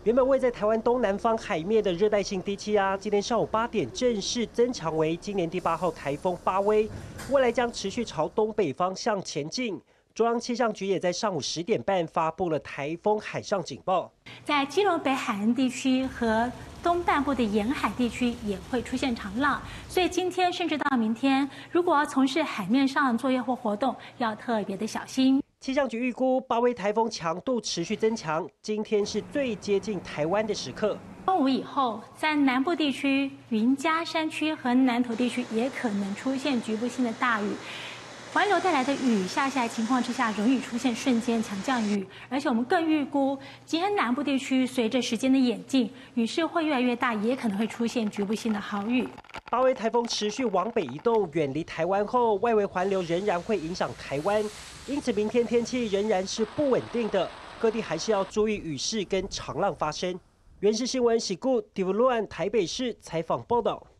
原本位在台湾东南方海面的热带性低气压，今天上午8点正式增强为今年第8号台风巴威，未来将持续朝东北方向前进。中央气象局也在上午10点半发布了台风海上警报， 在基隆北海岸地区和东半部的沿海地区也会出现长浪，所以今天甚至到明天，如果要从事海面上作业或活动，要特别的小心。 气象局预估巴威台风强度持续增强，今天是最接近台湾的时刻。 中午以后，在南部地区、云嘉山区和南投地区也可能出现局部性的大雨。环流带来的雨下来情况之下，容易出现瞬间强降雨，而且我们更预估，今天南部地区随着时间的演进，雨势会越来越大，也可能会出现局部性的豪雨。 巴威台风持续往北移动，远离台湾后，外围环流仍然会影响台湾，因此明天天气仍然是不稳定的，各地还是要注意雨势跟长浪发生。原视新闻喜故迪布乱台北市采访报道。